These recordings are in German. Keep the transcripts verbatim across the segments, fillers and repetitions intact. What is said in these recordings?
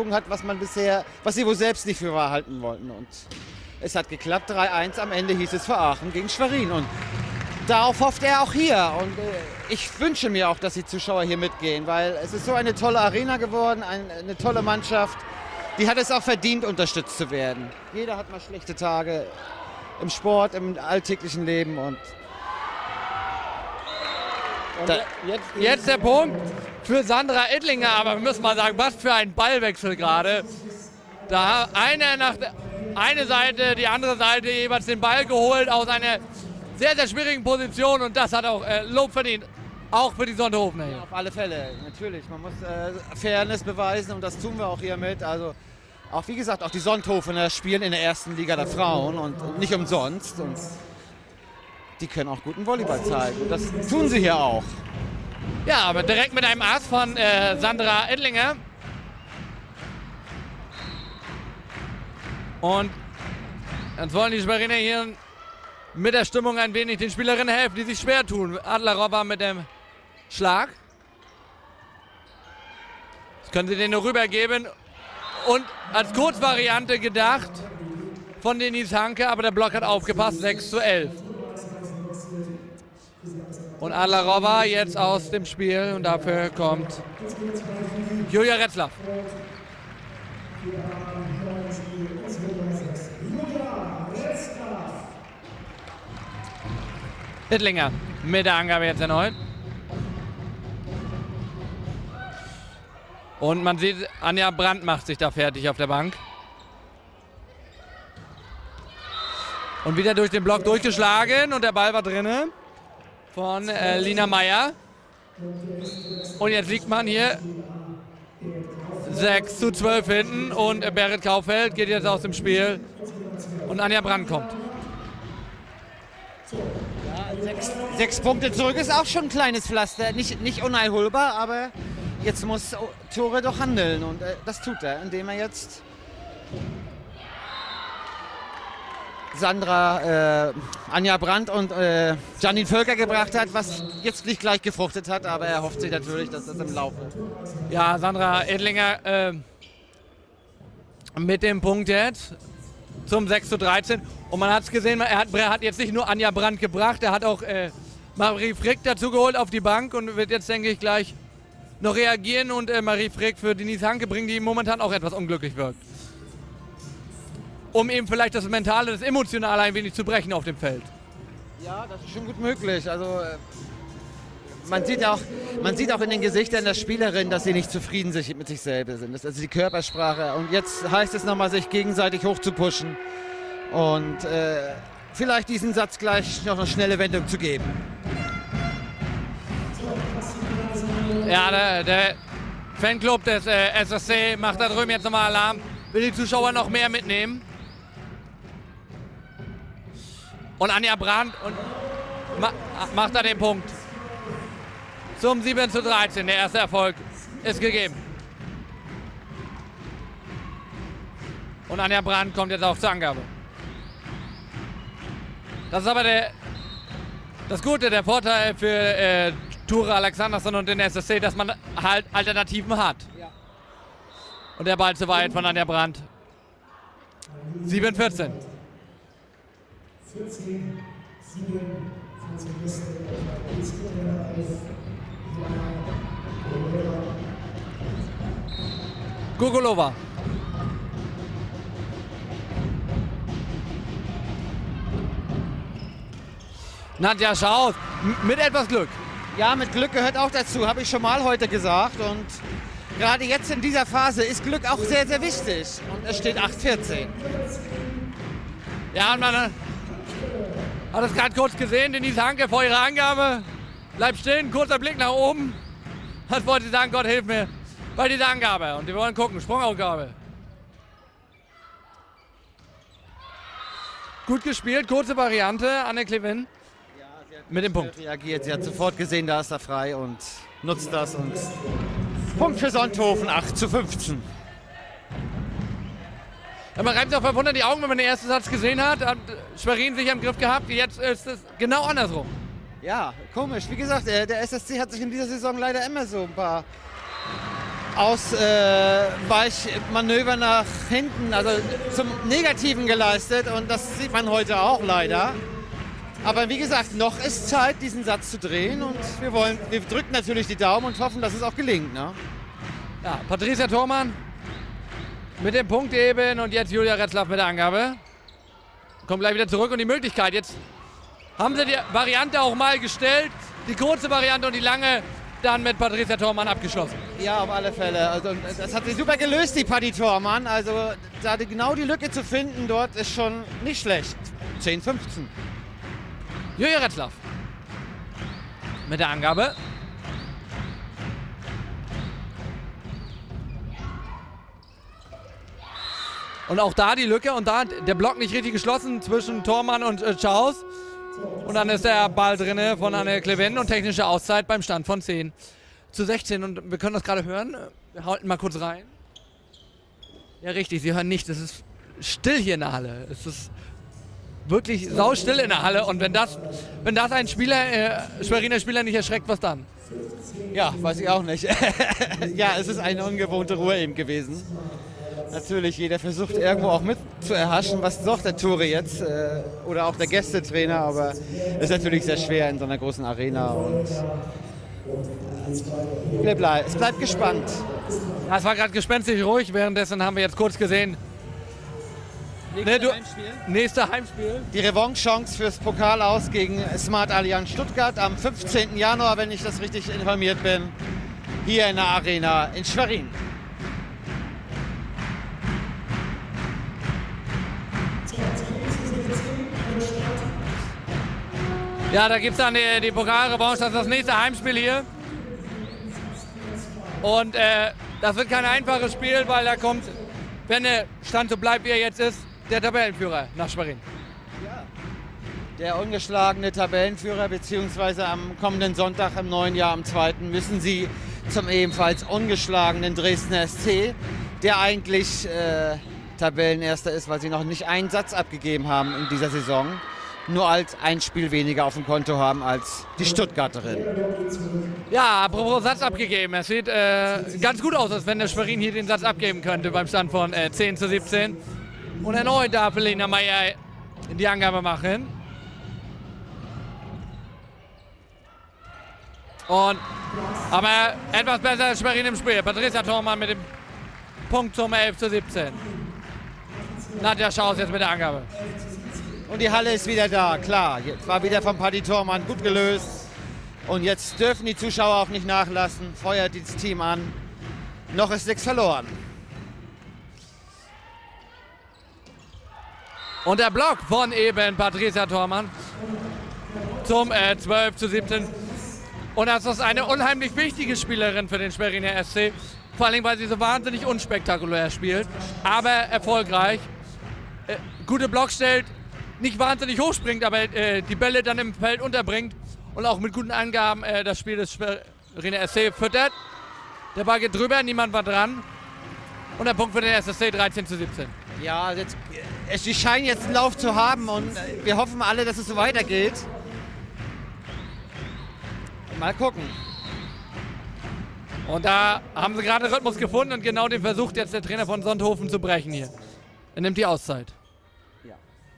gezogen hat, was man bisher, was sie wohl selbst nicht für wahr halten wollten. Und es hat geklappt, drei eins, am Ende hieß es für Aachen gegen Schwerin. Und darauf hofft er auch hier. Und äh, ich wünsche mir auch, dass die Zuschauer hier mitgehen, weil es ist so eine tolle Arena geworden, ein, eine tolle Mannschaft. Die hat es auch verdient, unterstützt zu werden. Jeder hat mal schlechte Tage im Sport, im alltäglichen Leben. Und, und jetzt, jetzt der Punkt für Sandra Ettlinger. Aber wir müssen mal sagen, was für ein Ballwechsel gerade. Da eine nach der, eine Seite, die andere Seite jeweils den Ball geholt aus einer sehr, sehr schwierigen Position. Und das hat auch äh, Lob verdient. Auch für die Sonthofener hier. Ja, auf alle Fälle, natürlich. Man muss äh, Fairness beweisen und das tun wir auch hier mit. Also auch wie gesagt, auch die Sonthofener spielen in der ersten Liga der Frauen und nicht umsonst. Und die können auch guten Volleyball zeigen. Das tun sie hier auch. Ja, aber direkt mit einem Ass von äh, Sandra Ettlinger. Und jetzt wollen die Schweriner hier mit der Stimmung ein wenig den Spielerinnen helfen, die sich schwer tun. Adler-Robber mit dem Schlag. Jetzt können sie den nur rübergeben. Und als Kurzvariante gedacht von Denise Hanke, aber der Block hat aufgepasst, sechs zu elf. Und Adler-Robber jetzt aus dem Spiel und dafür kommt Julia Retzlaff. Ettlinger mit der Angabe jetzt erneut. Und man sieht, Anja Brandt macht sich da fertig auf der Bank. Und wieder durch den Block durchgeschlagen und der Ball war drinne von äh, Lina Meyer. Und jetzt liegt man hier sechs zu zwölf hinten und äh, Berit Kaufeld geht jetzt aus dem Spiel und Anja Brandt kommt. Ja, sechs, sechs Punkte zurück ist auch schon ein kleines Pflaster. Nicht, nicht uneinholbar, aber jetzt muss Tore doch handeln und äh, das tut er, indem er jetzt Sandra, äh, Anja Brandt und äh, Janine Völker gebracht hat, was jetzt nicht gleich gefruchtet hat, aber er hofft sich natürlich, dass das im Laufe. Ja, Sandra Ettlinger äh, mit dem Punkt jetzt zum sechs zu dreizehn. Und man hat es gesehen, er hat, er hat jetzt nicht nur Anja Brandt gebracht, er hat auch äh, Marie Frick dazu geholt auf die Bank und wird jetzt, denke ich, gleich noch reagieren und äh, Marie Frick für Denise Hanke bringen, die momentan auch etwas unglücklich wirkt. Um eben vielleicht das Mentale, das Emotionale ein wenig zu brechen auf dem Feld. Ja, das ist schon gut möglich. Also äh, man sieht auch, man sieht auch in den Gesichtern der Spielerinnen, dass sie nicht zufrieden sich mit sich selber sind. Das ist also die Körpersprache. Und jetzt heißt es nochmal, sich gegenseitig hochzupushen und äh, vielleicht diesen Satz gleich noch eine schnelle Wendung zu geben. Ja, der, der Fanclub des äh, S S C macht da drüben jetzt nochmal Alarm. Will die Zuschauer noch mehr mitnehmen. Und Anja Brandt und ma macht da den Punkt. Zum sieben zu dreizehn. Der erste Erfolg ist gegeben. Und Anja Brandt kommt jetzt auch zur Angabe. Das ist aber der, das Gute, der Vorteil für äh, Tura Alexandersson und den S S C, dass man halt Alternativen hat. Ja. Und der Ball zu weit von Anja Brandt. sieben vierzehn. Gugulova. Nadja Schaus mit etwas Glück. Ja, mit Glück gehört auch dazu, habe ich schon mal heute gesagt. Und gerade jetzt in dieser Phase ist Glück auch sehr, sehr wichtig. Und es steht acht vierzehn. Ja, und man hat es gerade kurz gesehen, Denise Hanke vor ihrer Angabe. Bleibt stehen, kurzer Blick nach oben. Was wollte sie sagen? Gott hilf mir bei dieser Angabe. Und wir wollen gucken, Sprungaufgabe. Gut gespielt, kurze Variante, Anne Klevin. Ja, sie hat mit dem Punkt. Reagiert. Sie hat sofort gesehen, da ist er frei und nutzt das. Und Punkt für Sonthofen, acht zu fünfzehn. Ja, man reibt sich auch verwundert die Augen, wenn man den ersten Satz gesehen hat. Hat Schwerin sich im Griff gehabt. Jetzt ist es genau andersrum. Ja, komisch. Wie gesagt, der S S C hat sich in dieser Saison leider immer so ein paar Ausweichmanöver nach hinten, also zum Negativen geleistet und das sieht man heute auch leider. Aber wie gesagt, noch ist Zeit, diesen Satz zu drehen und wir wollen, wir drücken natürlich die Daumen und hoffen, dass es auch gelingt. Ne? Ja, Patricia Thormann mit dem Punkt eben und jetzt Julia Retzlaff mit der Angabe. Kommt gleich wieder zurück und die Möglichkeit. Jetzt haben sie die Variante auch mal gestellt, die kurze Variante und die lange dann mit Patricia Thormann abgeschlossen. Ja, auf alle Fälle. Also, das hat sie super gelöst, die Patti Thormann. Also da genau die Lücke zu finden dort ist schon nicht schlecht. zehn fünfzehn. Julia Retzlaff mit der Angabe. Und auch da die Lücke und da der Block nicht richtig geschlossen zwischen Thormann und äh, Schaus. Und dann ist der Ball drinne von Anne Clevin und technische Auszeit beim Stand von zehn zu sechzehn. Und wir können das gerade hören. Wir halten mal kurz rein. Ja, richtig, Sie hören nicht. Es ist still hier in der Halle. Es ist wirklich saustill in der Halle. Und wenn das, wenn das ein Spieler, äh, Schweriner Spieler nicht erschreckt, was dann? Ja, weiß ich auch nicht. Ja, es ist eine ungewohnte Ruhe eben gewesen. Natürlich, jeder versucht irgendwo auch mit zu erhaschen, was sagt der Tore jetzt äh, oder auch der Gästetrainer, aber es ist natürlich sehr schwer in so einer großen Arena und wir bleiben, es bleibt gespannt. Ja, es war gerade gespenstisch ruhig, währenddessen haben wir jetzt kurz gesehen. Nächste ne, du, Heimspiel. Nächste Heimspiel. Die Revanche-Chance fürs Pokal aus gegen Smart Allianz Stuttgart am fünfzehnten Januar, wenn ich das richtig informiert bin, hier in der Arena in Schwerin. Ja, da gibt es dann die, die Pokalrevanche, das ist das nächste Heimspiel hier. Und äh, das wird kein einfaches Spiel, weil da kommt, wenn der Stand so bleibt, wie er jetzt ist, der Tabellenführer nach Schwerin. Ja. Der ungeschlagene Tabellenführer, beziehungsweise am kommenden Sonntag im neuen Jahr, am zweiten müssen sie zum ebenfalls ungeschlagenen Dresdner S C, der eigentlich äh, Tabellenerster ist, weil sie noch nicht einen Satz abgegeben haben in dieser Saison. Nur als ein Spiel weniger auf dem Konto haben als die Stuttgarterin. Ja, apropos Satz abgegeben. Es sieht äh, ganz gut aus, als wenn der Schwerin hier den Satz abgeben könnte beim Stand von äh, zehn zu siebzehn. Und erneut darf Lena Meyer die Angabe machen. Und, aber etwas besser als Schwerin im Spiel. Patricia Thormann mit dem Punkt zum elf zu siebzehn. Nadja Schaus jetzt mit der Angabe. Und die Halle ist wieder da, klar. Jetzt war wieder von Patti Thormann gut gelöst. Und jetzt dürfen die Zuschauer auch nicht nachlassen. Feuert das Team an. Noch ist nichts verloren. Und der Block von eben Patricia Thormann zum äh, zwölf zu siebzehn. Und das ist eine unheimlich wichtige Spielerin für den Schweriner S C. Vor allem, weil sie so wahnsinnig unspektakulär spielt, aber erfolgreich. Äh, gute Block stellt, nicht wahnsinnig hoch springt, aber äh, die Bälle dann im Feld unterbringt und auch mit guten Angaben äh, das Spiel des Schweriner S C füttert. Der Ball geht drüber, niemand war dran. Und der Punkt für den S S C dreizehn zu siebzehn. Ja, jetzt, sie scheinen jetzt einen Lauf zu haben und wir hoffen alle, dass es so weitergeht. Mal gucken. Und da haben sie gerade Rhythmus gefunden und genau den versucht jetzt der Trainer von Sonthofen zu brechen hier. Er nimmt die Auszeit. Ja.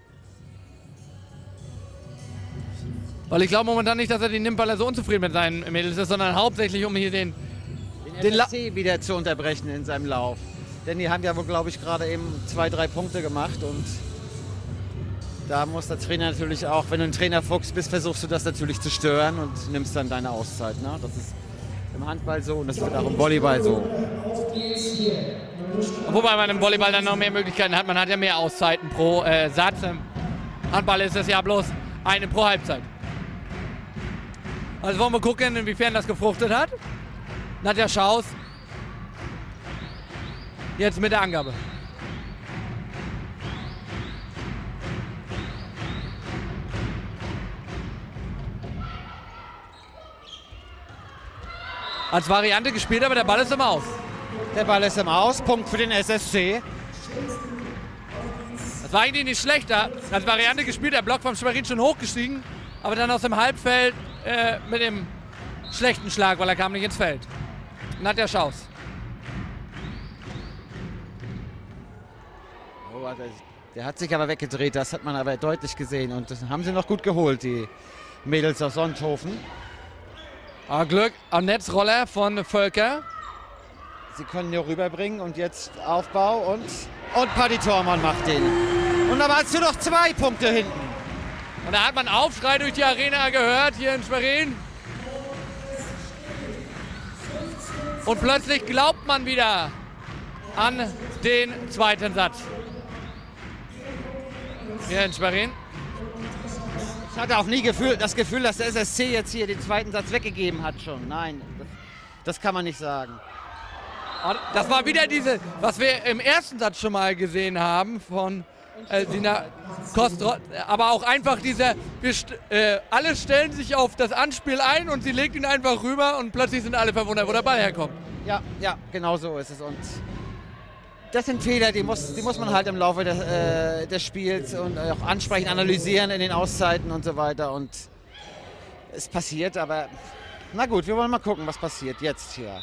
Weil ich glaube momentan nicht, dass er die nimmt, weil er so unzufrieden mit seinen Mädels ist, sondern hauptsächlich, um hier den, den, den S S C wieder zu unterbrechen in seinem Lauf. Denn die haben ja wohl, glaube ich, gerade eben zwei, drei Punkte gemacht und da muss der Trainer natürlich auch, wenn du ein Trainerfuchs bist, versuchst du das natürlich zu stören und nimmst dann deine Auszeit. Ne? Das ist im Handball so und das wird auch im Volleyball so. Wobei man im Volleyball dann noch mehr Möglichkeiten hat. Man hat ja mehr Auszeiten pro äh, Satz. Im Handball ist es ja bloß eine pro Halbzeit. Also wollen wir gucken, inwiefern das gefruchtet hat. Nadja Schaus jetzt mit der Angabe. Als Variante gespielt, aber der Ball ist im Aus. Der Ball ist im Aus, Punkt für den S S C. Das war eigentlich nicht schlecht. Da als Variante gespielt, der Block vom Schwerin schon hochgestiegen, aber dann aus dem Halbfeld äh, mit dem schlechten Schlag, weil er kam nicht ins Feld. Nadja Schaus. Oh, der, der hat sich aber weggedreht, das hat man aber deutlich gesehen. Und das haben sie noch gut geholt, die Mädels aus Sonthofen. Aber Glück am Netzroller von Völker. Sie können hier rüberbringen und jetzt Aufbau und, und Paddy Thormann macht den. Und da warst du noch zwei Punkte hinten. Und da hat man Aufschrei durch die Arena gehört, hier in Schwerin. Und plötzlich glaubt man wieder an den zweiten Satz. Hier in Schwerin. Ich hatte auch nie Gefühl, das Gefühl, dass der S S C jetzt hier den zweiten Satz weggegeben hat schon. Nein, das, das kann man nicht sagen. Das war wieder diese, was wir im ersten Satz schon mal gesehen haben von äh, Sina Kostrot. Aber auch einfach dieser, wir st äh, alle stellen sich auf das Anspiel ein und sie legt ihn einfach rüber und plötzlich sind alle verwundert, wo der Ball herkommt. Ja, ja, genau so ist es. Und das sind Fehler, die muss, die muss man halt im Laufe des, äh, des Spiels und auch ansprechen, analysieren in den Auszeiten und so weiter. Und es passiert, aber na gut, wir wollen mal gucken, was passiert jetzt hier.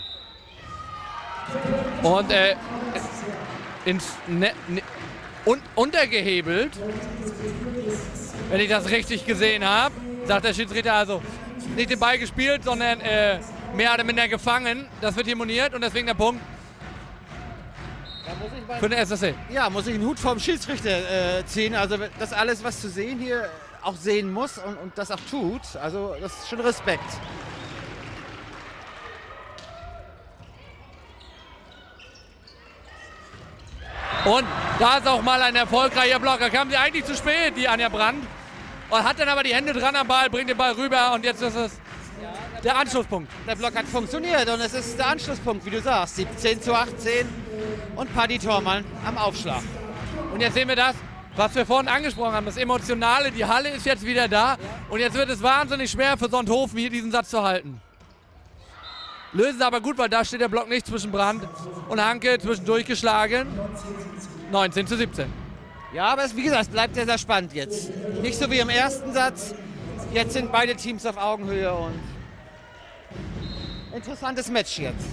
Und äh, ins ne, ne, un, untergehebelt, wenn ich das richtig gesehen habe, sagt der Schiedsrichter also nicht den Ball gespielt, sondern äh, mehr oder minder gefangen. Das wird hier moniert und deswegen der Punkt für den S S C. Ja, muss ich einen Hut vom Schiedsrichter äh, ziehen. Also das alles, was zu sehen hier auch sehen muss und, und das auch tut. Also das ist schon Respekt. Und da ist auch mal ein erfolgreicher Block. Da kam sie eigentlich zu spät, die Anja Brandt. Und hat dann aber die Hände dran am Ball, bringt den Ball rüber und jetzt ist es der Anschlusspunkt. Der Block hat funktioniert und es ist der Anschlusspunkt, wie du sagst. siebzehn zu achtzehn und Paddy Thormann am Aufschlag. Und jetzt sehen wir das, was wir vorhin angesprochen haben, das Emotionale. Die Halle ist jetzt wieder da und jetzt wird es wahnsinnig schwer für Sonthofen, hier diesen Satz zu halten. Lösen sie aber gut, weil da steht der Block nicht zwischen Brandt und Hanke, zwischendurch geschlagen. neunzehn zu siebzehn. Ja, aber es, wie gesagt, es bleibt sehr, sehr spannend jetzt. Nicht so wie im ersten Satz. Jetzt sind beide Teams auf Augenhöhe und interessantes Match jetzt.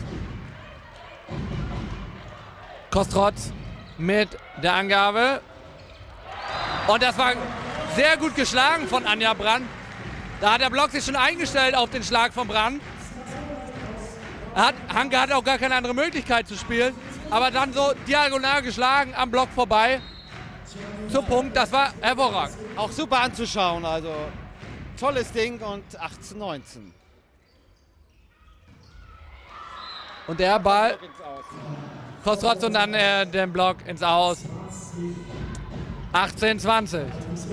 Kostrot mit der Angabe. Und das war sehr gut geschlagen von Anja Brandt. Da hat der Block sich schon eingestellt auf den Schlag von Brandt. Hat, Hanke hat auch gar keine andere Möglichkeit zu spielen. Aber dann so diagonal geschlagen am Block vorbei. Zum Punkt, das war hervorragend. Auch super anzuschauen, also tolles Ding und achtzehn neunzehn. Und der Ball Kostrot und dann äh, den Block ins Aus. achtzehn zwanzig.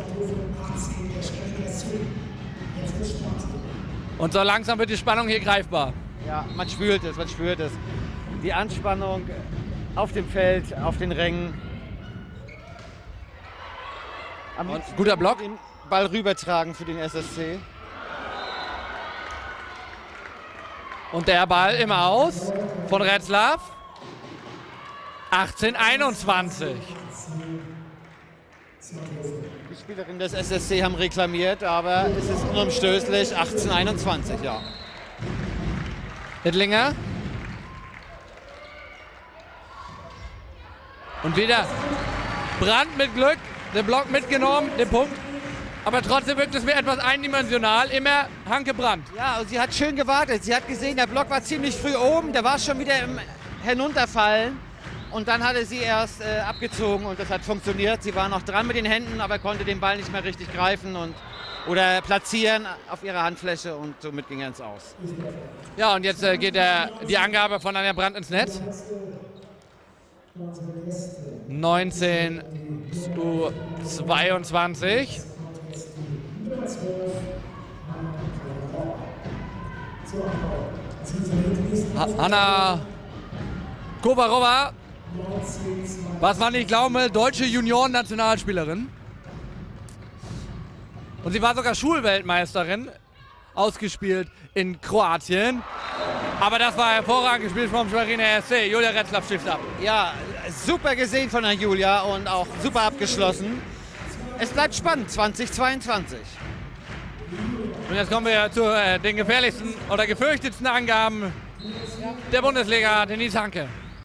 Und so langsam wird die Spannung hier greifbar. Ja, man spürt es, man spürt es. Die Anspannung auf dem Feld, auf den Rängen. Am guter Block. Den Ball rübertragen für den S S C. Und der Ball im Aus von Retzlaff. achtzehn einundzwanzig. Die Spielerinnen des S S C haben reklamiert, aber es ist unumstößlich. achtzehn einundzwanzig, ja. Ettlinger. Und wieder Brandt mit Glück, den Block mitgenommen, den Punkt. Aber trotzdem wirkt es mir etwas eindimensional, immer Hanke Brandt. Ja, und sie hat schön gewartet. Sie hat gesehen, der Block war ziemlich früh oben, der war schon wieder im Herunterfallen. Und dann hatte sie erst äh, abgezogen und das hat funktioniert. Sie war noch dran mit den Händen, aber konnte den Ball nicht mehr richtig greifen und, oder platzieren auf ihrer Handfläche und somit ging er ins Aus. Ja, und jetzt äh, geht der, die Angabe von Anja Brandt ins Netz. neunzehn zu zweiundzwanzig. Hanna Kovarova, was man nicht glauben will, deutsche Junioren-Nationalspielerin. Und sie war sogar Schulweltmeisterin, ausgespielt in Kroatien. Aber das war hervorragend gespielt vom Schweriner S C. Julia Retzlaff stiftet ab. Ja, super gesehen von der Julia und auch super abgeschlossen. Es bleibt spannend, zwanzig zweiundzwanzig. Und jetzt kommen wir zu äh, den gefährlichsten oder gefürchtetsten Angaben der Bundesliga, Denise Hanke.